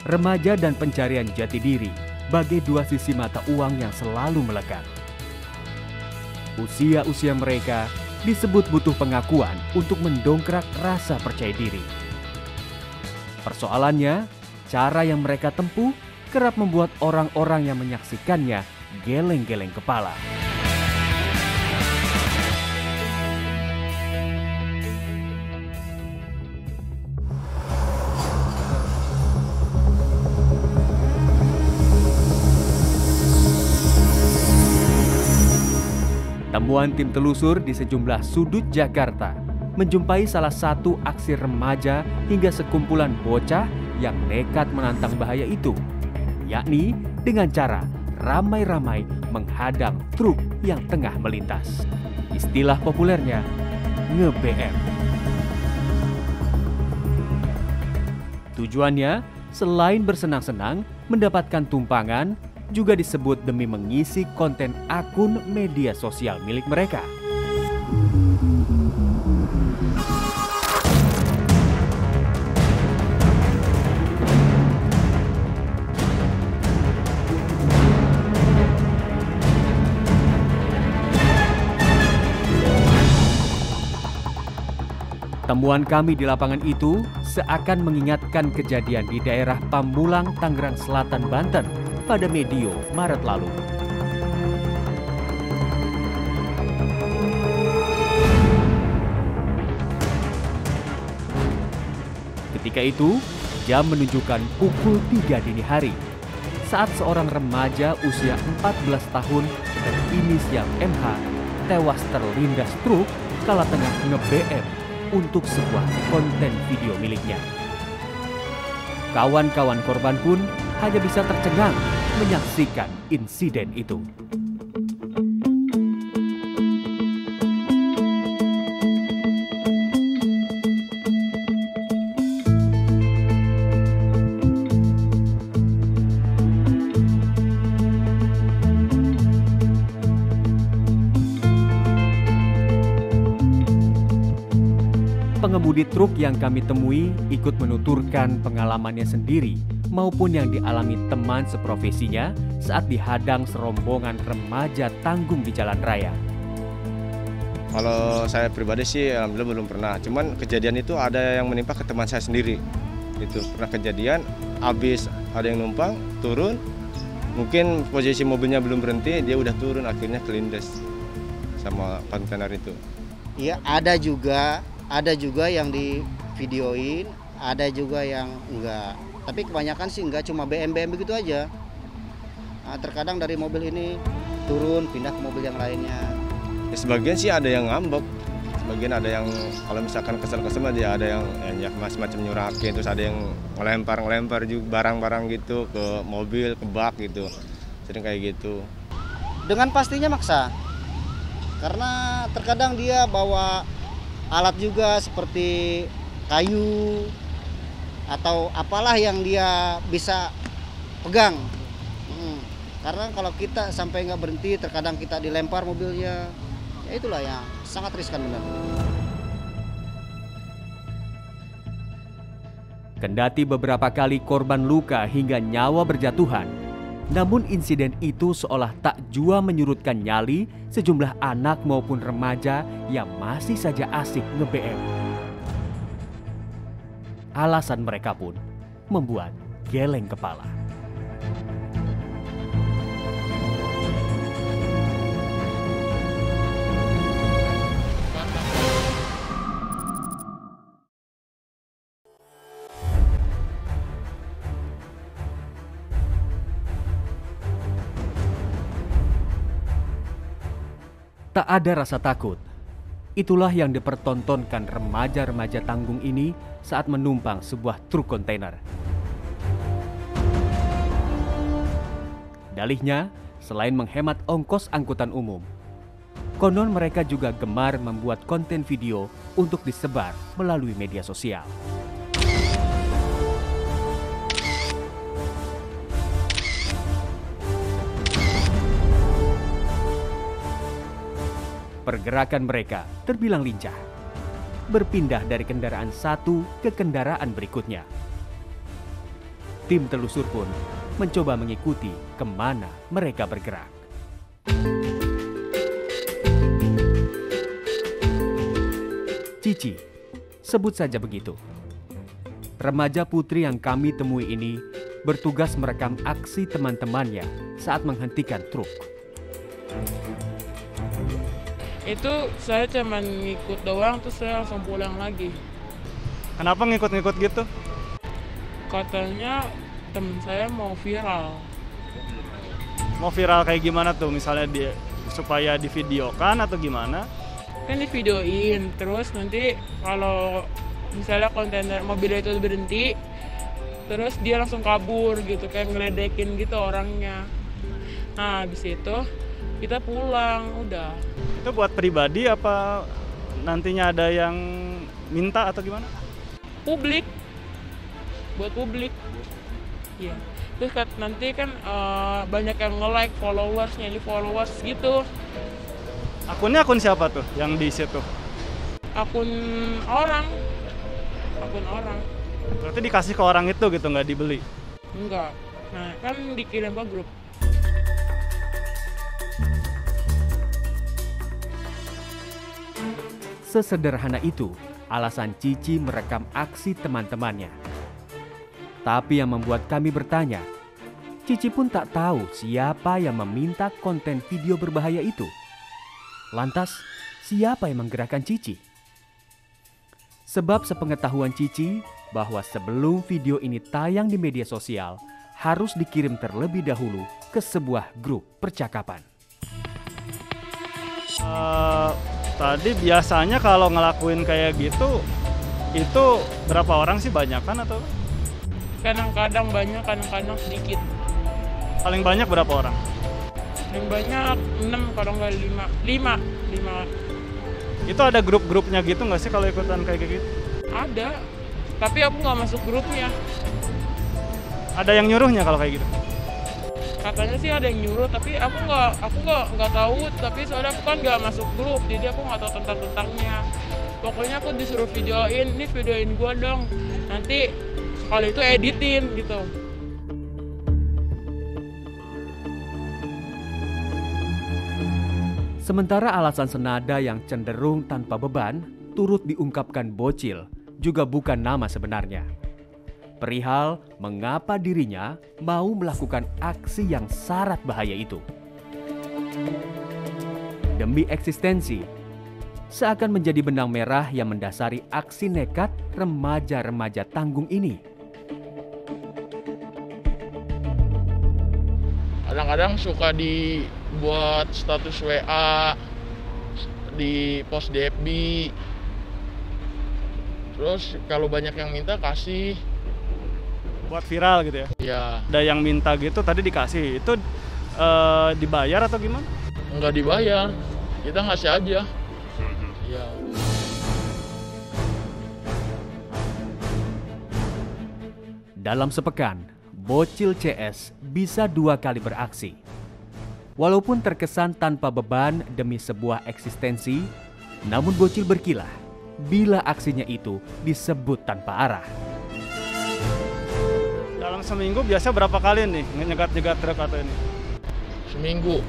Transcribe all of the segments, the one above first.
Remaja dan pencarian jati diri bagai dua sisi mata uang yang selalu melekat. Usia-usia mereka disebut butuh pengakuan untuk mendongkrak rasa percaya diri. Persoalannya, cara yang mereka tempuh kerap membuat orang-orang yang menyaksikannya geleng-geleng kepala. Temuan tim telusur di sejumlah sudut Jakarta menjumpai salah satu aksi remaja hingga sekumpulan bocah yang nekat menantang bahaya itu, yakni dengan cara ramai-ramai menghadang truk yang tengah melintas. Istilah populernya, nge-BM. Tujuannya, selain bersenang-senang, mendapatkan tumpangan, juga disebut demi mengisi konten akun media sosial milik mereka. Temuan kami di lapangan itu seakan mengingatkan kejadian di daerah Pamulang, Tangerang Selatan, Banten pada medio Maret lalu. Ketika itu, jam menunjukkan pukul 3 dini hari saat seorang remaja usia 14 tahun berinisial MH tewas terlindas truk kala tengah nge-BM untuk sebuah konten video miliknya. Kawan-kawan korban pun hanya bisa tercengang menyaksikan insiden itu. Pengemudi truk yang kami temui ikut menuturkan pengalamannya sendiri maupun yang dialami teman seprofesinya saat dihadang serombongan remaja tanggung di jalan raya. Kalau saya pribadi sih alhamdulillah belum pernah. Cuman kejadian itu ada yang menimpa ke teman saya sendiri. Itu pernah kejadian, habis ada yang numpang, turun. Mungkin posisi mobilnya belum berhenti, dia udah turun akhirnya kelindes sama kontainer itu. Iya, ada juga yang di videoin, ada juga yang enggak. Tapi kebanyakan sih enggak, cuma BM-BM begitu aja. Nah, terkadang dari mobil ini turun, pindah ke mobil yang lainnya. Ya, sebagian sih ada yang ngambek, sebagian ada yang kalau misalkan kesel-kesel dia ada yang ya, macam nyurakin, terus ada yang ngelempar juga barang-barang gitu ke mobil, ke bak gitu. Sering kayak gitu. Dengan pastinya maksa. Karena terkadang dia bawa alat juga seperti kayu atau apalah yang dia bisa pegang. Karena kalau kita sampai nggak berhenti, terkadang kita dilempar mobilnya. Ya itulah yang sangat riskan benar. Kendati beberapa kali korban luka hingga nyawa berjatuhan, namun insiden itu seolah tak jua menyurutkan nyali sejumlah anak maupun remaja yang masih saja asik nge-BM. Alasan mereka pun membuat geleng kepala. Tak ada rasa takut. Itulah yang dipertontonkan remaja-remaja tanggung ini saat menumpang sebuah truk kontainer. Dalihnya, selain menghemat ongkos angkutan umum, konon mereka juga gemar membuat konten video untuk disebar melalui media sosial. Pergerakan mereka terbilang lincah, berpindah dari kendaraan satu ke kendaraan berikutnya. tim telusur pun mencoba mengikuti kemana mereka bergerak. Cici, sebut saja begitu. Remaja putri yang kami temui ini bertugas merekam aksi teman-temannya saat menghentikan truk. Itu saya cuma ngikut doang, terus saya langsung pulang lagi. Kenapa ngikut-ngikut gitu? Katanya temen saya mau viral. Mau viral kayak gimana tuh? Misalnya supaya divideokan atau gimana? Kan divideoin, terus nanti kalau misalnya kontainer mobil itu berhenti, terus dia langsung kabur gitu, kayak ngeledekin gitu orangnya. Nah, habis itu kita pulang, udah. Itu buat pribadi apa nantinya ada yang minta atau gimana? Publik, buat publik. Iya. Terus nanti kan banyak yang nge-like, followers, nyari followers gitu. Akunnya akun siapa tuh yang di situ? Akun orang. Berarti dikasih ke orang itu gitu, nggak dibeli? Enggak. Nah, kan dikirim ke grup. Sesederhana itu alasan Cici merekam aksi teman-temannya. Tapi yang membuat kami bertanya, Cici pun tak tahu siapa yang meminta konten video berbahaya itu. Lantas, siapa yang menggerakkan Cici? Sebab sepengetahuan Cici bahwa sebelum video ini tayang di media sosial, harus dikirim terlebih dahulu ke sebuah grup percakapan. Tadi biasanya kalau ngelakuin kayak gitu, itu berapa orang sih, banyakan atau? Kadang-kadang banyak, kadang-kadang sedikit. Paling banyak berapa orang? Yang banyak 6, kalau nggak 5. Itu ada grup-grupnya gitu nggak sih kalau ikutan kayak gitu? Ada, tapi aku nggak masuk grupnya. Ada yang nyuruhnya kalau kayak gitu? Katanya sih ada yang nyuruh, tapi aku nggak tahu. Tapi soalnya aku kan nggak masuk grup, jadi aku nggak tahu tentangnya. Pokoknya aku disuruh videoin, ini videoin gua dong. Nanti kalau itu editin gitu. Sementara alasan senada yang cenderung tanpa beban turut diungkapkan bocil juga bukan nama sebenarnya. Perihal mengapa dirinya mau melakukan aksi yang syarat bahaya itu. Demi eksistensi, seakan menjadi benang merah yang mendasari aksi nekat remaja-remaja tanggung ini. Kadang-kadang suka dibuat status WA, di post di FB. Terus kalau banyak yang minta kasih. Buat viral gitu ya? Ya. Ada yang minta gitu tadi dikasih, itu dibayar atau gimana? Nggak dibayar, kita ngasih aja. Ya. Dalam sepekan, bocil CS bisa 2 kali beraksi. Walaupun terkesan tanpa beban demi sebuah eksistensi, namun bocil berkilah bila aksinya itu disebut tanpa arah. Dalam seminggu biasa berapa kali nih nyegat-nyegat truk atau ini? Seminggu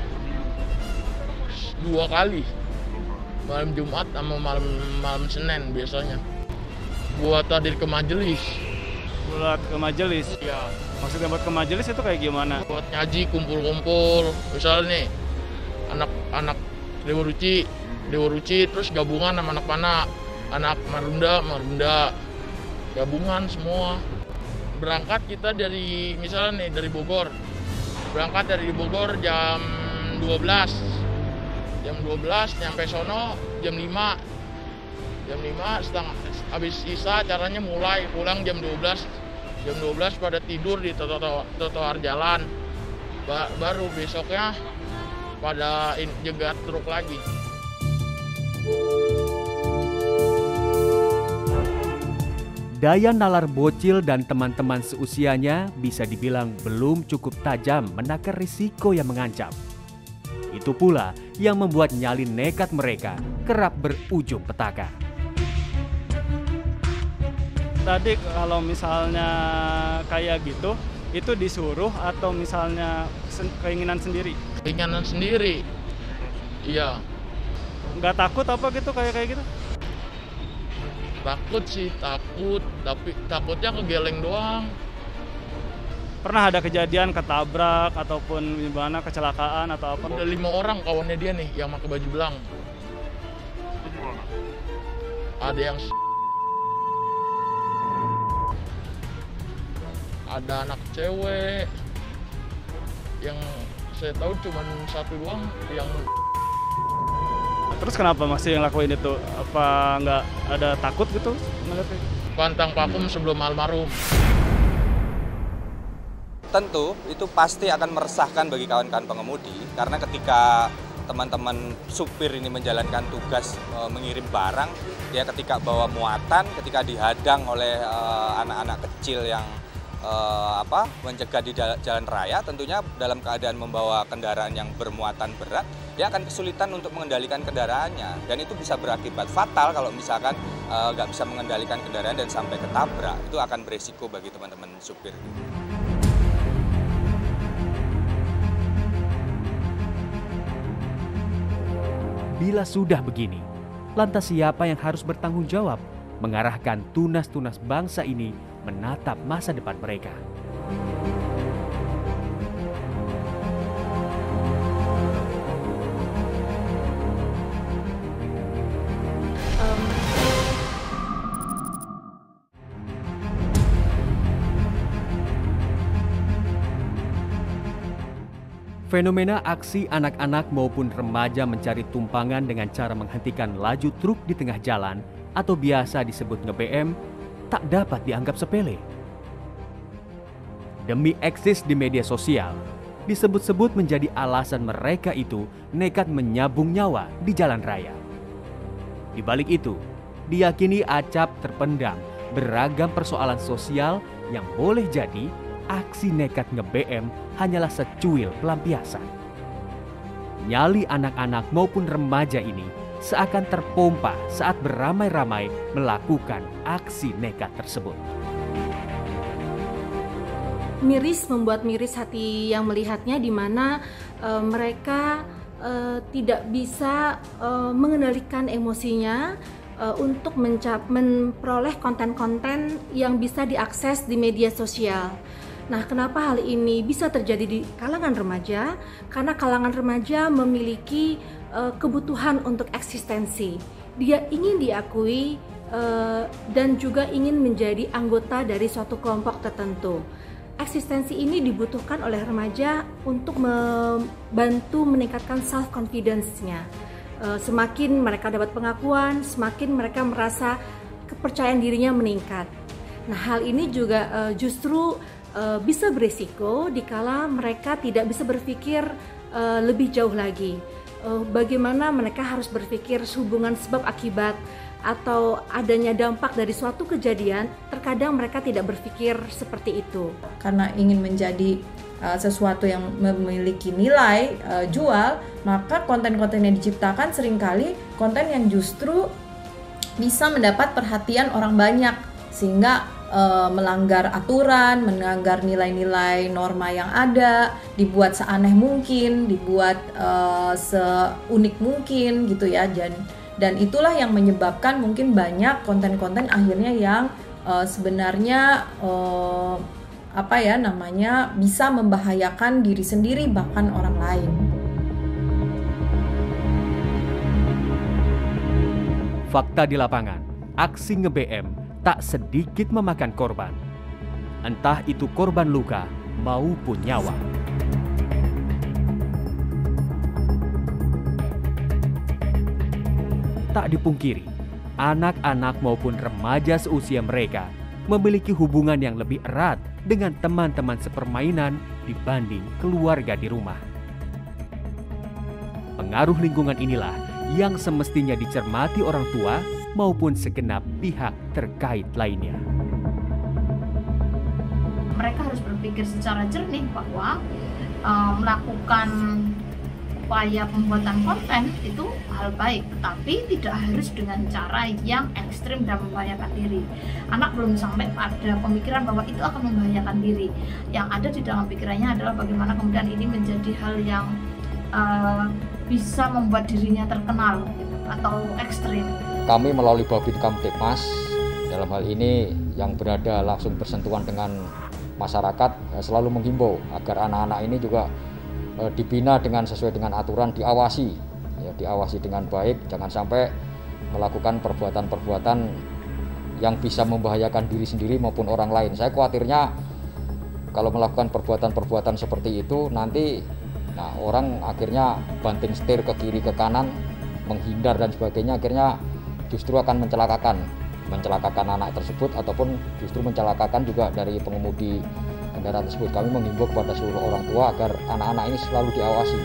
2 kali. Malam Jumat sama malam Senin biasanya. Buat hadir ke majelis. Buat ke majelis? Ya. Maksudnya buat ke majelis itu kayak gimana? Buat ngaji, kumpul-kumpul. Misalnya nih, anak Dewa Ruci terus gabungan sama anak Marunda, gabungan semua. Berangkat kita dari misalnya nih dari Bogor. Berangkat dari Bogor jam 12. Jam 12 nyampe sono jam 5. Jam 5 setengah habis isya acaranya mulai, pulang jam 12. Jam 12 pada tidur di trotoar jalan. Baru besoknya pada jegat truk lagi. Daya nalar bocil dan teman-teman seusianya bisa dibilang belum cukup tajam menakar risiko yang mengancam. Itu pula yang membuat nyali nekat mereka kerap berujung petaka. tadi kalau misalnya kayak gitu, itu disuruh atau misalnya keinginan sendiri? Keinginan sendiri. Iya. Nggak takut apa gitu kayak gitu? Takut sih, takut. Tapi takutnya kegeleng doang. Pernah ada kejadian ketabrak ataupun gimana, kecelakaan atau apa? Ada 5 orang kawannya dia nih yang pakai baju belang. Ada yang ada anak cewek yang saya tahu cuma satu doang yang. Terus kenapa masih ngelakuin itu? Apa nggak ada takut gitu ngeliatnya? Pantang vakum sebelum almarhum. Tentu itu pasti akan meresahkan bagi kawan-kawan pengemudi karena ketika teman-teman supir ini menjalankan tugas mengirim barang, ya ketika bawa muatan, ketika dihadang oleh anak-anak kecil yang mencegah di jalan raya, tentunya dalam keadaan membawa kendaraan yang bermuatan berat, dia akan kesulitan untuk mengendalikan kendaraannya, dan itu bisa berakibat fatal kalau misalkan nggak bisa mengendalikan kendaraan dan sampai ketabrak. Itu akan beresiko bagi teman-teman supir. Bila sudah begini, lantas siapa yang harus bertanggung jawab mengarahkan tunas-tunas bangsa ini menatap masa depan mereka? Fenomena aksi anak-anak maupun remaja mencari tumpangan dengan cara menghentikan laju truk di tengah jalan atau biasa disebut nge-BM tak dapat dianggap sepele. Demi eksis di media sosial, disebut-sebut menjadi alasan mereka itu nekat menyabung nyawa di jalan raya. Di balik itu, diyakini acap terpendam beragam persoalan sosial yang boleh jadi aksi nekat nge-BM hanyalah secuil pelampiasan. Nyali anak-anak maupun remaja ini seakan terpompa saat beramai-ramai melakukan aksi nekat tersebut. Miris, membuat miris hati yang melihatnya, di mana mereka tidak bisa mengendalikan emosinya untuk memperoleh konten-konten yang bisa diakses di media sosial. Nah, kenapa hal ini bisa terjadi di kalangan remaja? Karena kalangan remaja memiliki kebutuhan untuk eksistensi. Dia ingin diakui dan juga ingin menjadi anggota dari suatu kelompok tertentu. Eksistensi ini dibutuhkan oleh remaja untuk membantu meningkatkan self confidence-nya. Semakin mereka dapat pengakuan, semakin mereka merasa kepercayaan dirinya meningkat. Nah, hal ini juga justru bisa berisiko dikala mereka tidak bisa berpikir lebih jauh lagi. Bagaimana mereka harus berpikir hubungan sebab akibat atau adanya dampak dari suatu kejadian, terkadang mereka tidak berpikir seperti itu. Karena ingin menjadi sesuatu yang memiliki nilai jual, maka konten-konten yang diciptakan seringkali konten yang justru bisa mendapat perhatian orang banyak, sehingga melanggar aturan, melanggar nilai-nilai norma yang ada, dibuat seaneh mungkin, dibuat seunik mungkin gitu ya, dan itulah yang menyebabkan mungkin banyak konten-konten akhirnya yang sebenarnya bisa membahayakan diri sendiri bahkan orang lain. Fakta di lapangan, aksi nge-BM tak sedikit memakan korban, entah itu korban luka maupun nyawa. Tak dipungkiri, anak-anak maupun remaja seusia mereka memiliki hubungan yang lebih erat dengan teman-teman sepermainan dibanding keluarga di rumah. Pengaruh lingkungan inilah yang semestinya dicermati orang tua maupun segenap pihak terkait lainnya. Mereka harus berpikir secara jernih bahwa melakukan upaya pembuatan konten itu hal baik, tapi tidak harus dengan cara yang ekstrim dan membahayakan diri. Anak belum sampai pada pemikiran bahwa itu akan membahayakan diri. Yang ada di dalam pikirannya adalah bagaimana kemudian ini menjadi hal yang bisa membuat dirinya terkenal gitu, atau ekstrim. Kami melalui Babin Kamtipmas dalam hal ini yang berada langsung bersentuhan dengan masyarakat selalu menghimbau agar anak-anak ini juga dibina dengan sesuai dengan aturan, diawasi, ya, diawasi dengan baik, jangan sampai melakukan perbuatan-perbuatan yang bisa membahayakan diri sendiri maupun orang lain. Saya khawatirnya kalau melakukan perbuatan-perbuatan seperti itu nanti orang akhirnya banting setir ke kiri ke kanan, menghindar dan sebagainya, akhirnya justru akan mencelakakan anak tersebut ataupun justru mencelakakan juga dari pengemudi kendaraan tersebut. Kami menghimbau kepada seluruh orang tua agar anak-anak ini selalu diawasi.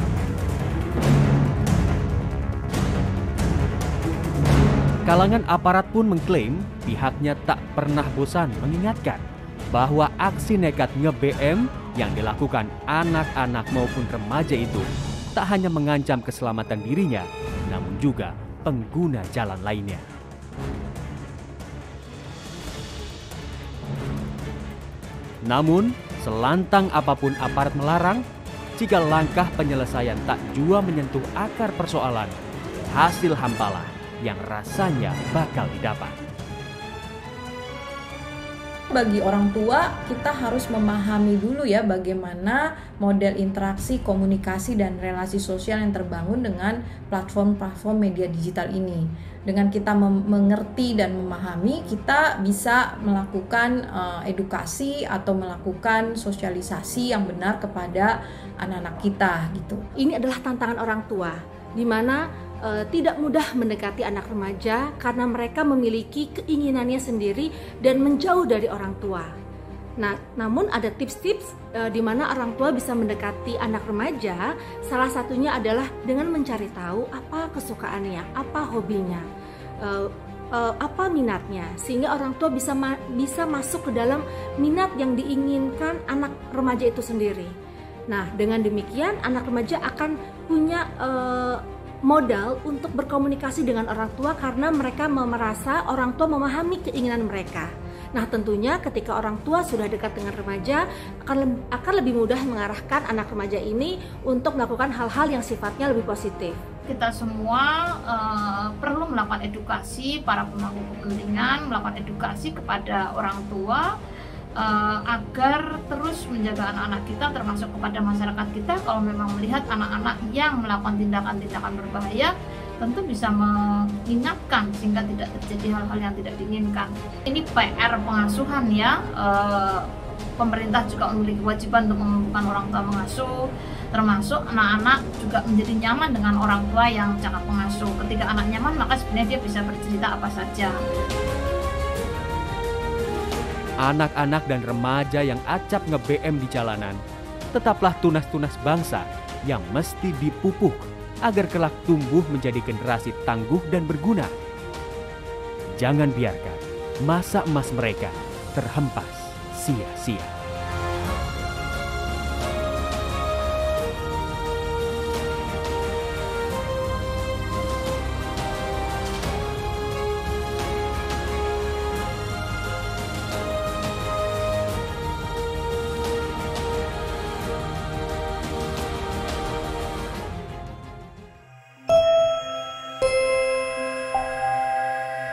Kalangan aparat pun mengklaim pihaknya tak pernah bosan mengingatkan bahwa aksi nekat nge-BM yang dilakukan anak-anak maupun remaja itu tak hanya mengancam keselamatan dirinya, namun juga pengguna jalan lainnya. Namun, selantang apapun aparat melarang, jika langkah penyelesaian tak jua menyentuh akar persoalan, hasil hampalah yang rasanya bakal didapat. Bagi orang tua, kita harus memahami dulu ya bagaimana model interaksi, komunikasi, dan relasi sosial yang terbangun dengan platform-platform media digital ini. Dengan kita mengerti dan memahami, kita bisa melakukan edukasi atau melakukan sosialisasi yang benar kepada anak-anak kita gitu. Ini adalah tantangan orang tua, di mana tidak mudah mendekati anak remaja karena mereka memiliki keinginannya sendiri dan menjauh dari orang tua. Nah, namun ada tips-tips di mana orang tua bisa mendekati anak remaja. Salah satunya adalah dengan mencari tahu apa kesukaannya, apa hobinya, apa minatnya, sehingga orang tua bisa masuk ke dalam minat yang diinginkan anak remaja itu sendiri. Nah, dengan demikian anak remaja akan punya modal untuk berkomunikasi dengan orang tua karena mereka merasa orang tua memahami keinginan mereka. Nah, tentunya ketika orang tua sudah dekat dengan remaja akan lebih mudah mengarahkan anak remaja ini untuk melakukan hal-hal yang sifatnya lebih positif. Kita semua perlu melakukan edukasi, para pemangku kepentingan melakukan edukasi kepada orang tua agar terus menjaga anak-anak kita, termasuk kepada masyarakat kita. Kalau memang melihat anak-anak yang melakukan tindakan-tindakan berbahaya, tentu bisa mengingatkan sehingga tidak terjadi hal-hal yang tidak diinginkan. Ini PR pengasuhan ya. Pemerintah juga memiliki kewajiban untuk mengumpulkan orang tua mengasuh, termasuk anak-anak juga menjadi nyaman dengan orang tua yang cakap pengasuh. Ketika anak nyaman, maka sebenarnya dia bisa bercerita apa saja. Anak-anak dan remaja yang acap nge-BM di jalanan tetaplah tunas-tunas bangsa yang mesti dipupuk agar kelak tumbuh menjadi generasi tangguh dan berguna. Jangan biarkan masa emas mereka terhempas sia-sia.